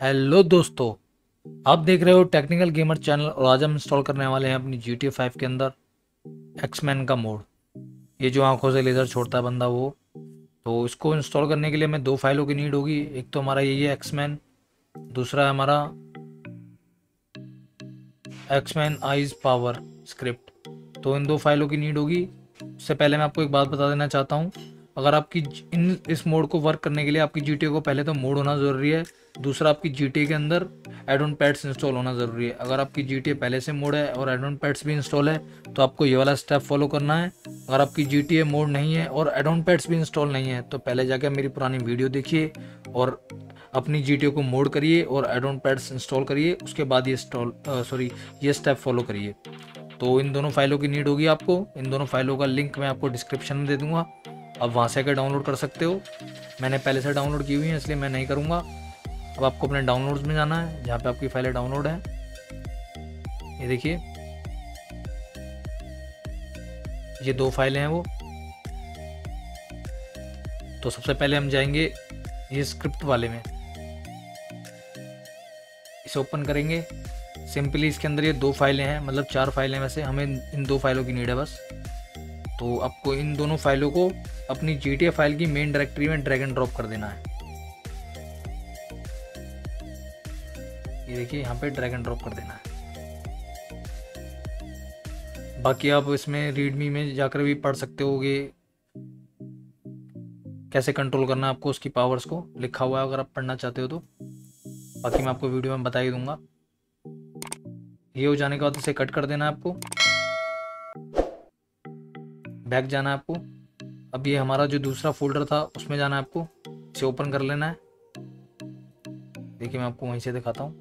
Hello दोस्तों, आप देख रहे हो टेक्निकल गेमर चैनल और आज हम इंस्टॉल करने वाले हैं अपनी GTA 5 के अंदर एक्समैन का मोड। ये जो आंखों से लेज़र छोड़ता है बंदा वो। तो इसको इंस्टॉल करने के लिए हमें दो फाइलों की नीड होगी। एक तो हमारा यही है एक्समैन, दूसरा है हमारा एक्समैन आइज पावर स्क्रिप्ट। तो इन दो फाइलों की नीड होगी। उससे पहले मैं आपको एक बात बता देना चाहता हूँ, अगर आपकी इस मोड को वर्क करने के लिए आपकी GTA को पहले तो मोड होना ज़रूरी है। दूसरा, आपकी GTA के अंदर एड ऑन पैड्स इंस्टॉल होना ज़रूरी है। अगर आपकी GTA पहले से मोड है और एड ऑन पैड्स भी इंस्टॉल है तो आपको ये वाला स्टेप फॉलो करना है। अगर आपकी GTA मोड नहीं है और एड ऑन पैड्स भी इंस्टॉल नहीं है तो पहले जाकर मेरी पुरानी वीडियो देखिए और अपनी GTA को मोड करिए और एड ऑन पैड्स इंस्टॉल करिए। उसके बाद ये स्टेप फॉलो करिए। तो इन दोनों फाइलों की नीड होगी आपको। इन दोनों फाइलों का लिंक मैं आपको डिस्क्रिप्शन में दे दूंगा, आप वहाँ से आकर डाउनलोड कर सकते हो। मैंने पहले से डाउनलोड की हुई है इसलिए मैं नहीं करूँगा। अब आपको अपने डाउनलोड्स में जाना है जहाँ पे आपकी फाइलें डाउनलोड है। ये देखिए, ये दो फाइलें हैं वो। तो सबसे पहले हम जाएंगे ये स्क्रिप्ट वाले में, इसे ओपन करेंगे। सिंपली इसके अंदर ये दो फाइलें हैं, मतलब चार फाइलें, वैसे हमें इन दो फाइलों की नीड है बस। तो आपको इन दोनों फाइलों को अपनी GTA फाइल की मेन डायरेक्टरी में ड्रैग एंड ड्रॉप कर देना है। ये देखिए, यहाँ पे ड्रैग एंड ड्रॉप कर देना है। बाकी आप इसमें रीडमी में जाकर भी पढ़ सकते होगे कैसे कंट्रोल करना है आपको उसकी पावर्स को, लिखा हुआ है अगर आप पढ़ना चाहते हो तो। बाकी मैं आपको वीडियो में बता ही दूंगा। ये हो जाने के बाद इसे कट कर देना है आपको, बैक जाना है आपको। अब ये हमारा जो दूसरा फोल्डर था उसमें जाना है आपको, इसे ओपन कर लेना है। देखिए, मैं आपको वहीं से दिखाता हूँ।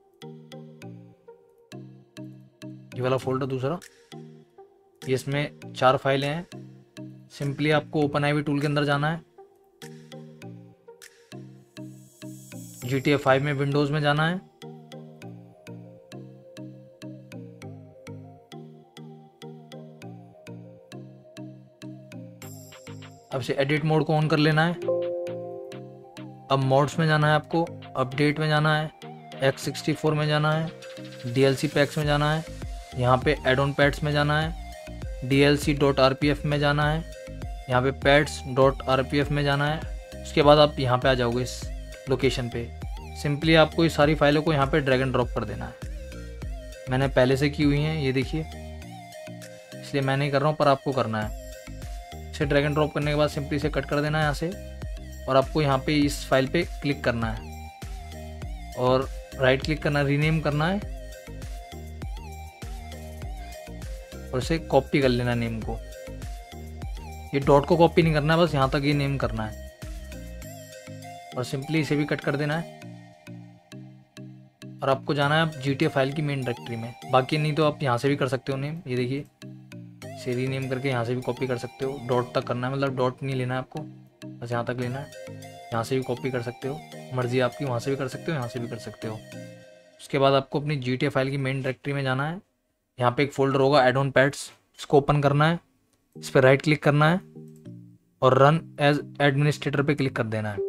ये वाला फोल्डर दूसरा, ये इसमें चार फाइलें हैं। सिंपली आपको ओपन आईवी टूल के अंदर जाना है, GTA 5 में विंडोज में जाना है। अब से एडिट मोड को ऑन कर लेना है। अब मोड्स में जाना है आपको, अपडेट में जाना है, X64 में जाना है, DLC पैक्स में जाना है, यहाँ पे एड ऑन पैड्स में जाना है, DLC.rpf में जाना है, यहाँ पे pads.rpf में जाना है। उसके बाद आप यहाँ पे आ जाओगे इस लोकेशन पे। सिंपली आपको ये सारी फाइलों को यहाँ पे ड्रैग एंड ड्रॉप कर देना है। मैंने पहले से की हुई हैं, ये देखिए, इसलिए मैं नहीं कर रहा हूँ पर आपको करना है। इसे ड्रैग एंड ड्रॉप करने के बाद सिंपली इसे कट कर देना है यहाँ से, और आपको यहाँ पे इस फाइल पे क्लिक करना है और राइट क्लिक करना है, रीनेम करना है और इसे कॉपी कर लेना नेम को। ये डॉट को कॉपी नहीं करना है, बस यहाँ तक ये नेम करना है और सिंपली इसे भी कट कर देना है। और आपको जाना है GTA फाइल की मेन डायरेक्टरी में। बाकी नहीं तो आप यहाँ से भी कर सकते हो नेम। ये देखिए, इसे रीनेम करके यहाँ से भी कॉपी कर सकते हो। डॉट तक करना है, मतलब डॉट नहीं लेना है आपको, बस यहाँ तक लेना है। यहाँ से भी कॉपी कर सकते हो, मर्जी आपकी, वहाँ से भी कर सकते हो, यहाँ से भी कर सकते हो। उसके बाद आपको अपनी GTA फाइल की मेन डायरेक्टरी में जाना है। यहाँ पे एक फोल्डर होगा एड ऑन पैड्स, इसको ओपन करना है, इस पर राइट क्लिक करना है और रन एज एडमिनिस्ट्रेटर पे क्लिक कर देना है।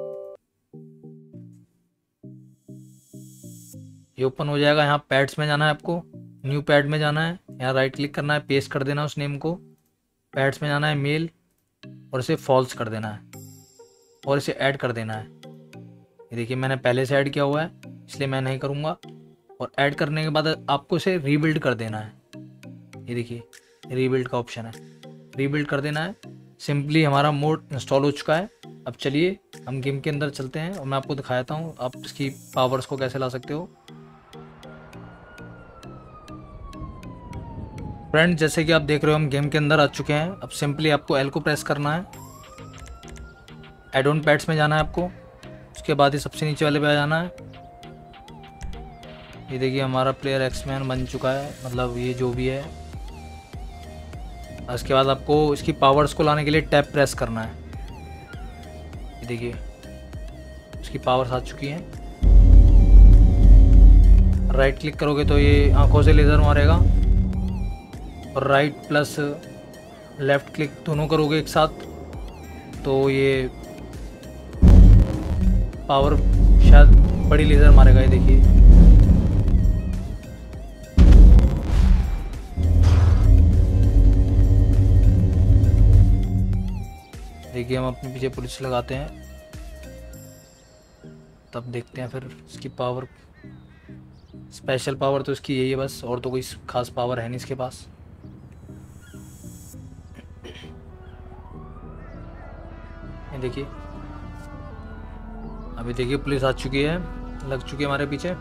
ये ओपन हो जाएगा। यहाँ पैड्स में जाना है आपको, न्यू पैड में जाना है, यहाँ राइट क्लिक करना है, पेस्ट कर देना उस नेम को। पैड्स में जाना है, मेल, और इसे फॉल्स कर देना है और इसे ऐड कर देना है। ये देखिए, मैंने पहले से ऐड किया हुआ है इसलिए मैं नहीं करूँगा। और ऐड करने के बाद आपको इसे रीबिल्ड कर देना है। ये देखिए, रीबिल्ड का ऑप्शन है, रीबिल्ड कर देना है। सिंपली हमारा मोड इंस्टॉल हो चुका है। अब चलिए हम गेम के अंदर चलते हैं और मैं आपको दिखाता हूँ आप इसकी पावर्स को कैसे ला सकते हो। फ्रेंड, जैसे कि आप देख रहे हो हम गेम के अंदर आ चुके हैं। अब सिंपली आपको L को प्रेस करना है, एड ऑन पैड्स में जाना है आपको। उसके बाद ये सबसे नीचे वाले पे आ जाना है। ये देखिए, हमारा प्लेयर एक्समैन बन चुका है, मतलब ये जो भी है। उसके बाद आपको इसकी पावर्स को लाने के लिए टैब प्रेस करना है। ये देखिए, इसकी पावर्स आ चुकी हैं। राइट क्लिक करोगे तो ये आंखों से लेज़र मारेगा, और राइट प्लस लेफ़्ट क्लिक दोनों करोगे एक साथ तो ये पावर शायद बड़ी लेजर मारेगा ये, देखिए। देखिए हम अपने पीछे पुलिस लगाते हैं, तब देखते हैं फिर इसकी पावर। स्पेशल पावर तो इसकी यही है बस, और तो कोई खास पावर है नहीं इसके पास। ये देखिए, अभी देखिए पुलिस आ चुकी है, लग चुकी है हमारे पीछे।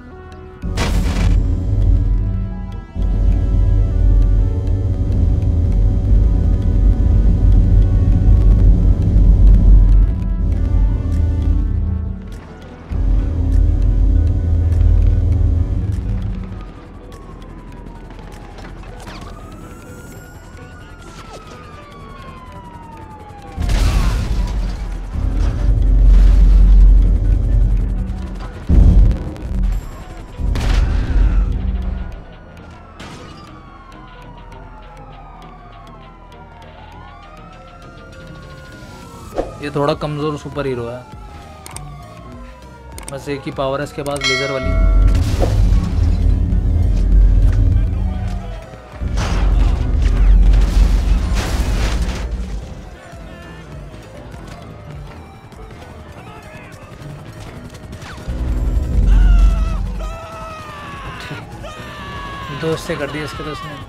ये थोड़ा कमज़ोर सुपर हीरो है, बस एक ही पावर है इसके पास, लेज़र वाली। दोस्त से कर दिया इसके दोस्त ने।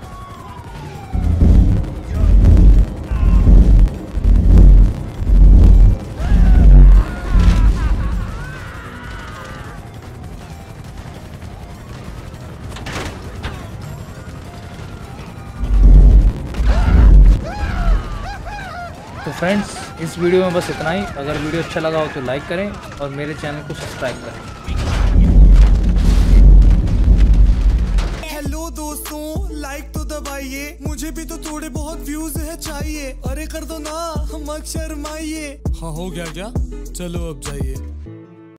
तो फ्रेंड्स, इस वीडियो में बस इतना ही। अगर वीडियो अच्छा लगा हो तो लाइक करें और मेरे चैनल को सब्सक्राइब करें। हेलो दोस्तों, लाइक तो दबाइए, मुझे भी तो थोड़े बहुत व्यूज है चाहिए। अरे कर दो ना, मत शर्माइए। हाँ हो गया क्या? चलो अब जाइए।